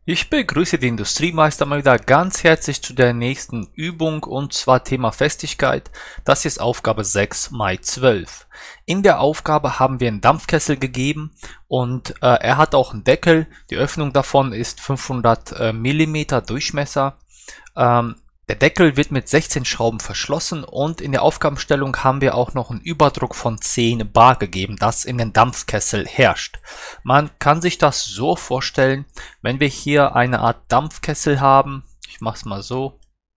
Ich begrüße den Industriemeister mal wieder ganz herzlich zu der nächsten Übung, und zwar Thema Festigkeit. Das ist Aufgabe 6 mal 12. In der Aufgabe haben wir einen Dampfkessel gegeben und er hat auch einen Deckel. Die Öffnung davon ist 500 Millimeter Durchmesser. Der Deckel wird mit 16 Schrauben verschlossen, und in der Aufgabenstellung haben wir auch noch einen Überdruck von 10 bar gegeben, das in den Dampfkessel herrscht. Man kann sich das so vorstellen, wenn wir hier eine Art Dampfkessel haben, ich mache es mal so,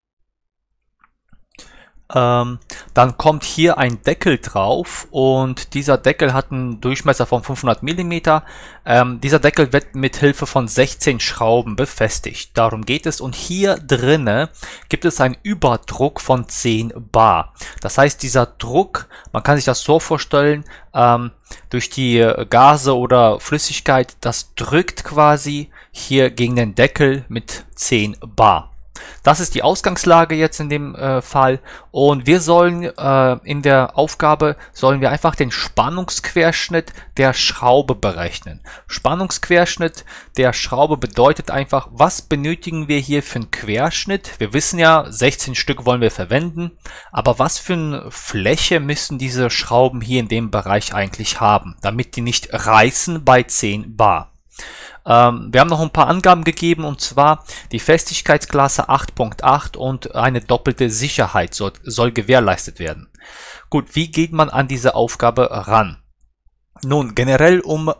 dann kommt hier ein Deckel drauf, und dieser Deckel hat einen Durchmesser von 500 Millimeter. Dieser Deckel wird mit Hilfe von 16 Schrauben befestigt. Darum geht es. Und hier drinne gibt es einen Überdruck von 10 bar. Das heißt, dieser Druck, man kann sich das so vorstellen, durch die Gase oder Flüssigkeit, das drückt quasi hier gegen den Deckel mit 10 bar. Das ist die Ausgangslage jetzt in dem Fall, und wir sollen in der Aufgabe einfach den Spannungsquerschnitt der Schraube berechnen. Spannungsquerschnitt der Schraube bedeutet einfach, was benötigen wir hier für einen Querschnitt? Wir wissen ja, 16 Stück wollen wir verwenden, aber was für eine Fläche müssen diese Schrauben hier in dem Bereich eigentlich haben, damit die nicht reißen bei 10 bar? Wir haben noch ein paar Angaben gegeben, und zwar die Festigkeitsklasse 8.8 und eine doppelte Sicherheit soll gewährleistet werden. Gut, wie geht man an diese Aufgabe ran? Nun, generell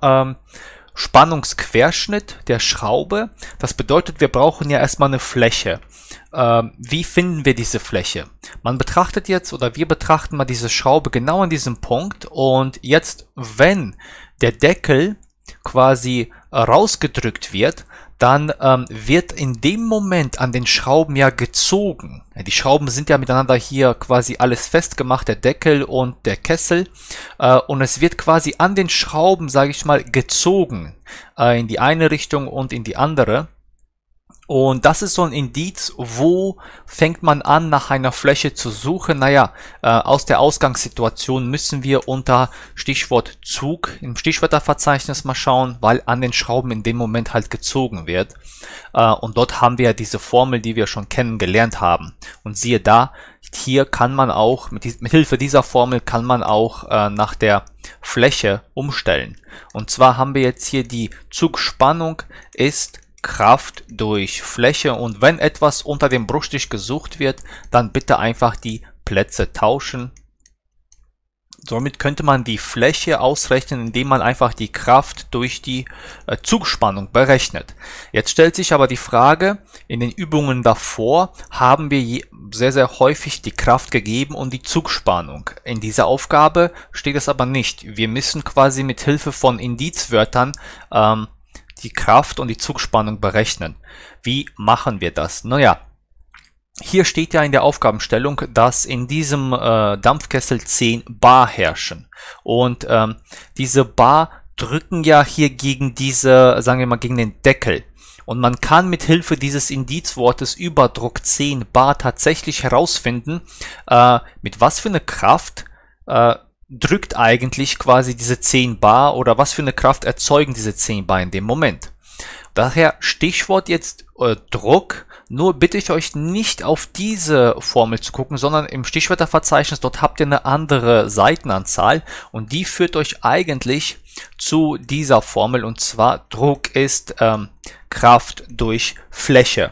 Spannungsquerschnitt der Schraube. Das bedeutet, wir brauchen ja erstmal eine Fläche. Wie finden wir diese Fläche? Man betrachtet jetzt, oder wir betrachten mal diese Schraube genau an diesem Punkt, und jetzt, wenn der Deckel quasi rausgedrückt wird, dann wird in dem Moment an den Schrauben ja gezogen. Die Schrauben sind ja miteinander hier quasi alles festgemacht, der Deckel und der Kessel, und es wird quasi an den Schrauben, sage ich mal, gezogen, in die eine Richtung und in die andere. Und das ist so ein Indiz, wo fängt man an, nach einer Fläche zu suchen. Naja, aus der Ausgangssituation müssen wir unter Stichwort Zug im Stichwörterverzeichnis mal schauen, weil an den Schrauben in dem Moment halt gezogen wird. Und dort haben wir ja diese Formel, die wir schon kennengelernt haben. Und siehe da, hier kann man auch, mit Hilfe dieser Formel kann man auch nach der Fläche umstellen. Und zwar haben wir jetzt hier die Zugspannung ist Kraft durch Fläche, und wenn etwas unter dem Bruchstich gesucht wird, dann bitte einfach die Plätze tauschen. Somit könnte man die Fläche ausrechnen, indem man einfach die Kraft durch die Zugspannung berechnet. Jetzt stellt sich aber die Frage, in den Übungen davor haben wir sehr, sehr häufig die Kraft gegeben und die Zugspannung. In dieser Aufgabe steht es aber nicht. Wir müssen quasi mit Hilfe von Indizwörtern die Kraft und die Zugspannung berechnen. Wie machen wir das? Naja, hier steht ja in der Aufgabenstellung, dass in diesem Dampfkessel 10 bar herrschen. Und diese bar drücken ja hier gegen diese, sagen wir mal, gegen den Deckel. Und man kann mit Hilfe dieses Indizwortes Überdruck 10 bar tatsächlich herausfinden, mit was für eine Kraft drückt eigentlich quasi diese 10 bar, oder was für eine Kraft erzeugen diese 10 bar in dem Moment. Daher Stichwort jetzt Druck. Nur bitte ich euch nicht auf diese Formel zu gucken, sondern im Stichwörterverzeichnis, dort habt ihr eine andere Seitenanzahl, und die führt euch eigentlich zu dieser Formel, und zwar Druck ist Kraft durch Fläche.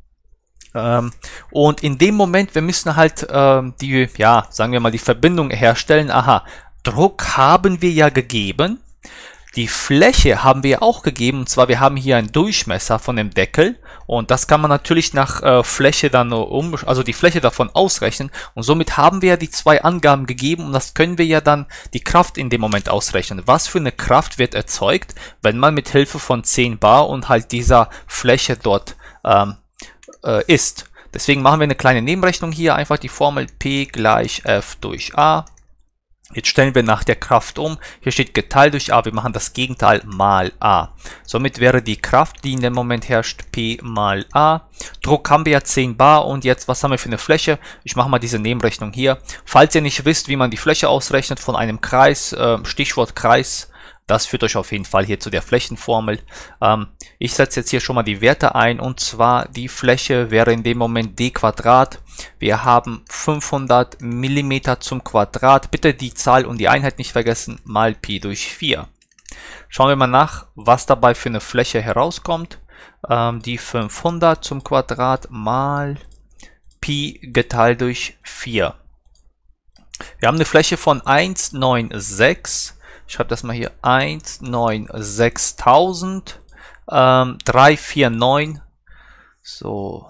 Und in dem Moment, wir müssen halt die, ja, sagen wir mal, die Verbindung herstellen. Aha, Druck haben wir ja gegeben. Die Fläche haben wir auch gegeben, und zwar wir haben hier einen Durchmesser von dem Deckel, und das kann man natürlich nach Fläche dann also die Fläche davon ausrechnen, und somit haben wir ja die zwei Angaben gegeben, und das können wir ja dann die Kraft in dem Moment ausrechnen. Was für eine Kraft wird erzeugt, wenn man mit Hilfe von 10 bar und halt dieser Fläche dort ist. Deswegen machen wir eine kleine Nebenrechnung hier, einfach die Formel P gleich F durch A. Jetzt stellen wir nach der Kraft um. Hier steht geteilt durch A, wir machen das Gegenteil mal A. Somit wäre die Kraft, die in dem Moment herrscht, P mal A. Druck haben wir ja 10 bar, und jetzt, was haben wir für eine Fläche? Ich mache mal diese Nebenrechnung hier. Falls ihr nicht wisst, wie man die Fläche ausrechnet von einem Kreis, Stichwort Kreis, Das führt euch auf jeden Fall hier zu der Flächenformel. Ich setze jetzt hier schon mal die Werte ein, und zwar die Fläche wäre in dem Moment d Quadrat. Wir haben 500 mm zum Quadrat. Bitte die Zahl und die Einheit nicht vergessen, mal Pi durch 4. Schauen wir mal nach, was dabei für eine Fläche herauskommt. Die 500 zum Quadrat mal Pi geteilt durch 4. Wir haben eine Fläche von 196. Ich schreibe das mal hier, 196.000, 349, so,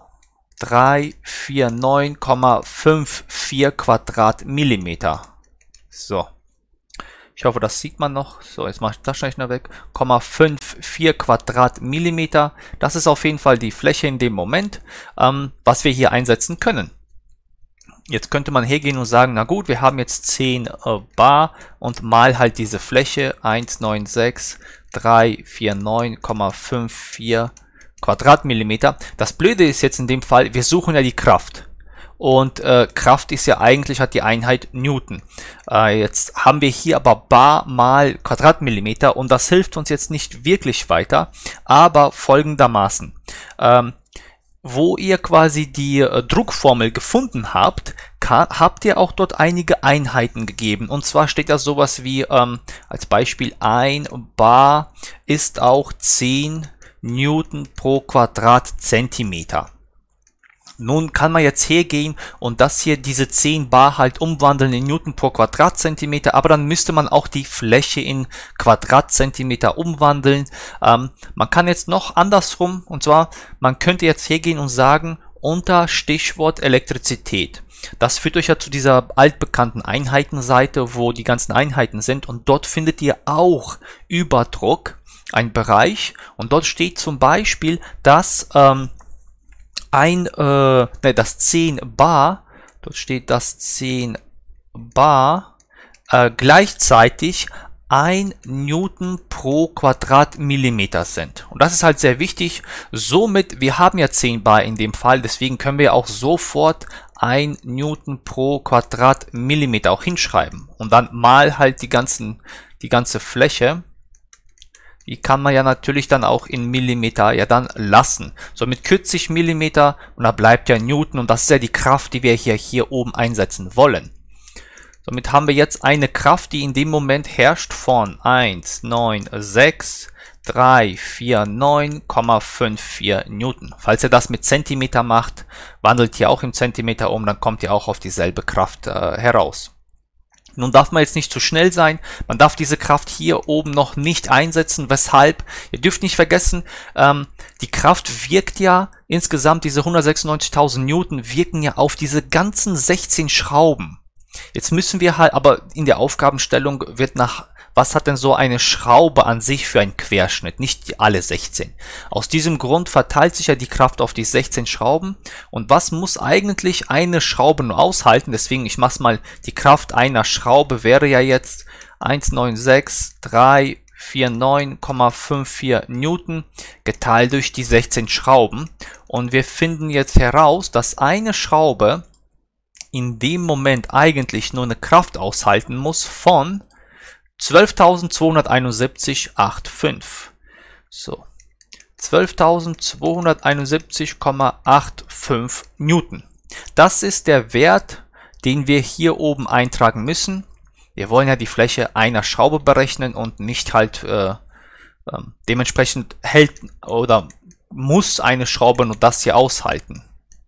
349,54 Quadratmillimeter. So, ich hoffe, das sieht man noch. So, jetzt mache ich das schnell weg. 0,54 Quadratmillimeter. Das ist auf jeden Fall die Fläche in dem Moment, was wir hier einsetzen können. Jetzt könnte man hergehen und sagen, na gut, wir haben jetzt 10 Bar und mal halt diese Fläche 196.349,54 Quadratmillimeter. Das Blöde ist jetzt in dem Fall, wir suchen ja die Kraft. Und Kraft ist ja eigentlich, hat die Einheit Newton. Jetzt haben wir hier aber Bar mal Quadratmillimeter und das hilft uns jetzt nicht wirklich weiter, aber folgendermaßen. Wo ihr quasi die Druckformel gefunden habt, habt ihr auch dort einige Einheiten gegeben. Und zwar steht da sowas wie, als Beispiel, 1 Bar ist auch 10 Newton pro Quadratzentimeter. Nun kann man jetzt hergehen und das hier, diese 10 Bar halt umwandeln in Newton pro Quadratzentimeter, aber dann müsste man auch die Fläche in Quadratzentimeter umwandeln. Man kann jetzt noch andersrum, und zwar, man könnte jetzt hergehen und sagen, unter Stichwort Elektrizität. Das führt euch ja zu dieser altbekannten Einheitenseite, wo die ganzen Einheiten sind, und dort findet ihr auch Überdruck, einen Bereich, und dort steht zum Beispiel, dass das 10 Bar, dort steht das 10 Bar, gleichzeitig 1 Newton pro Quadratmillimeter sind. Und das ist halt sehr wichtig. Somit, wir haben ja 10 Bar in dem Fall, deswegen können wir auch sofort 1 Newton pro Quadratmillimeter auch hinschreiben. Und dann mal halt die ganze Fläche. Die kann man ja natürlich dann auch in Millimeter ja dann lassen. Somit kürze ich Millimeter und da bleibt ja Newton, und das ist ja die Kraft, die wir hier oben einsetzen wollen. Somit haben wir jetzt eine Kraft, die in dem Moment herrscht von 196.349,54 Newton. Falls ihr das mit Zentimeter macht, wandelt ihr auch im Zentimeter um, dann kommt ihr auch auf dieselbe Kraft heraus. Nun darf man jetzt nicht zu schnell sein, man darf diese Kraft hier oben noch nicht einsetzen. Weshalb? Ihr dürft nicht vergessen, die Kraft wirkt ja insgesamt, diese 196.000 Newton wirken ja auf diese ganzen 16 Schrauben. Jetzt müssen wir halt, aber in der Aufgabenstellung wird nach, was hat denn so eine Schraube an sich für einen Querschnitt? Nicht alle 16. Aus diesem Grund verteilt sich ja die Kraft auf die 16 Schrauben. Und was muss eigentlich eine Schraube nur aushalten? Deswegen, ich mache mal, die Kraft einer Schraube wäre ja jetzt 196.349,54 Newton geteilt durch die 16 Schrauben. Und wir finden jetzt heraus, dass eine Schraube in dem Moment eigentlich nur eine Kraft aushalten muss von 12.271,85. So, 12.271,85 Newton. Das ist der Wert, den wir hier oben eintragen müssen. Wir wollen ja die Fläche einer Schraube berechnen und nicht halt dementsprechend hält oder muss eine Schraube nur das hier aushalten.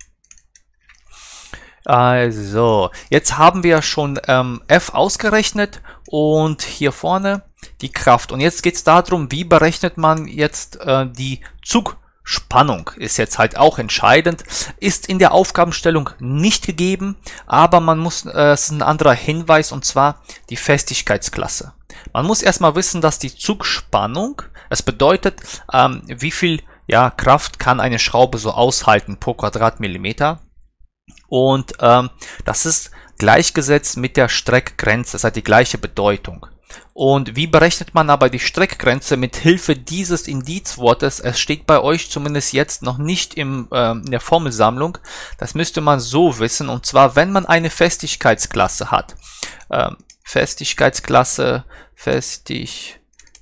Also, jetzt haben wir schon F ausgerechnet und hier vorne die Kraft. Und jetzt geht es darum, wie berechnet man jetzt die Zugspannung. Ist jetzt halt auch entscheidend. Ist in der Aufgabenstellung nicht gegeben, aber man muss, es ist ein anderer Hinweis, und zwar die Festigkeitsklasse. Man muss erstmal wissen, dass die Zugspannung, es bedeutet, wie viel Kraft kann eine Schraube so aushalten pro Quadratmillimeter. Und das ist gleichgesetzt mit der Streckgrenze, das hat die gleiche Bedeutung. Und wie berechnet man aber die Streckgrenze mit Hilfe dieses Indizwortes? Es steht bei euch zumindest jetzt noch nicht in der Formelsammlung. Das müsste man so wissen, und zwar, wenn man eine Festigkeitsklasse hat. Festigkeitsklasse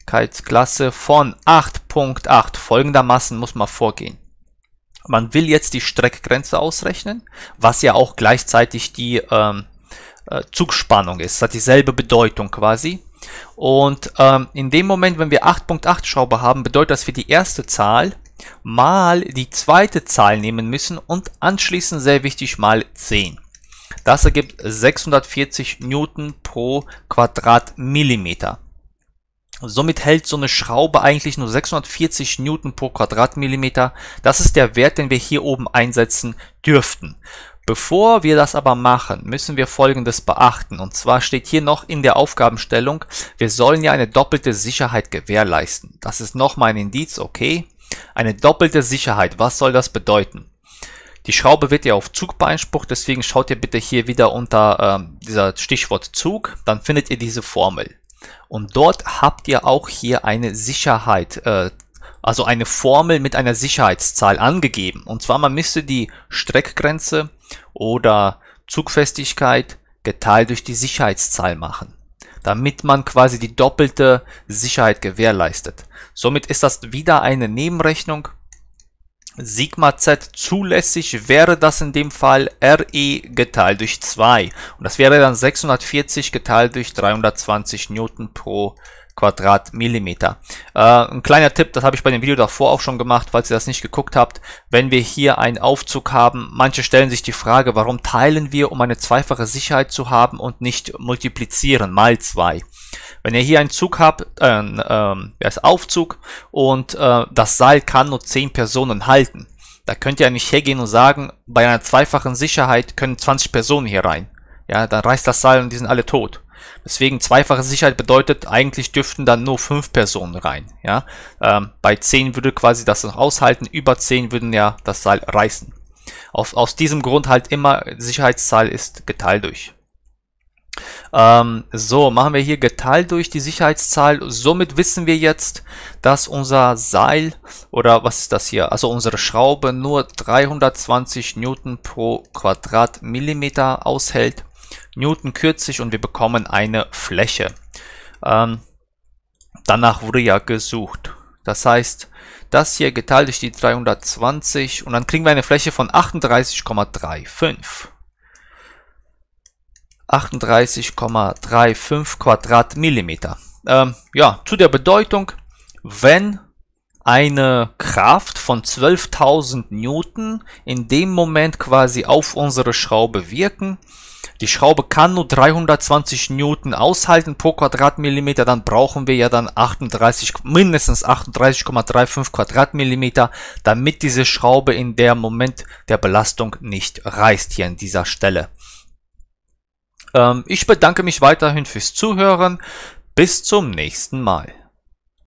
Schwierigkeitsklasse von 8.8. Folgendermaßen muss man vorgehen. Man will jetzt die Streckgrenze ausrechnen, was ja auch gleichzeitig die Zugspannung ist. Das hat dieselbe Bedeutung quasi. Und in dem Moment, wenn wir 8.8 Schraube haben, bedeutet das, dass wir die erste Zahl mal die zweite Zahl nehmen müssen und anschließend, sehr wichtig, mal 10. Das ergibt 640 Newton pro Quadratmillimeter. Somit hält so eine Schraube eigentlich nur 640 Newton pro Quadratmillimeter. Das ist der Wert, den wir hier oben einsetzen dürften. Bevor wir das aber machen, müssen wir Folgendes beachten. Und zwar steht hier noch in der Aufgabenstellung, wir sollen ja eine doppelte Sicherheit gewährleisten. Das ist nochmal ein Indiz, okay. Eine doppelte Sicherheit, was soll das bedeuten? Die Schraube wird ja auf Zug beansprucht, deswegen schaut ihr bitte hier wieder unter dieser Stichwort Zug, dann findet ihr diese Formel. Und dort habt ihr auch hier eine Sicherheit, also eine Formel mit einer Sicherheitszahl angegeben. Und zwar, man müsste die Streckgrenze oder Zugfestigkeit geteilt durch die Sicherheitszahl machen, damit man quasi die doppelte Sicherheit gewährleistet. Somit ist das wieder eine Nebenrechnung. Sigma Z zulässig wäre das in dem Fall RE geteilt durch 2. Und das wäre dann 640 geteilt durch 320 Newton pro Quadratmillimeter. Ein kleiner Tipp, das habe ich bei dem Video davor auch schon gemacht, falls ihr das nicht geguckt habt. Wenn wir hier einen Aufzug haben, manche stellen sich die Frage, warum teilen wir, um eine zweifache Sicherheit zu haben und nicht multiplizieren, mal 2. Wenn ihr hier einen Zug habt, Aufzug und das Seil kann nur 10 Personen halten, da könnt ihr nicht hergehen und sagen, bei einer zweifachen Sicherheit können 20 Personen hier rein. Ja, dann reißt das Seil und die sind alle tot. Deswegen zweifache Sicherheit bedeutet, eigentlich dürften dann nur 5 Personen rein. Ja, bei 10 würde quasi das noch aushalten, über 10 würden ja das Seil reißen. Aus diesem Grund halt immer, Sicherheitszahl ist geteilt durch. So, machen wir hier geteilt durch die Sicherheitszahl. Somit wissen wir jetzt, dass unser Seil, oder was ist das hier? Also unsere Schraube nur 320 Newton pro Quadratmillimeter aushält. Newton kürzlich und wir bekommen eine Fläche. Danach wurde ja gesucht. Das heißt, das hier geteilt durch die 320 und dann kriegen wir eine Fläche von 38,35. 38,35 Quadratmillimeter. Ja, zu der Bedeutung, wenn eine Kraft von 12.000 Newton in dem Moment quasi auf unsere Schraube wirken, die Schraube kann nur 320 Newton aushalten pro Quadratmillimeter, dann brauchen wir ja dann mindestens 38,35 Quadratmillimeter, damit diese Schraube in der Moment der Belastung nicht reißt hier an dieser Stelle. Ich bedanke mich weiterhin fürs Zuhören. Bis zum nächsten Mal.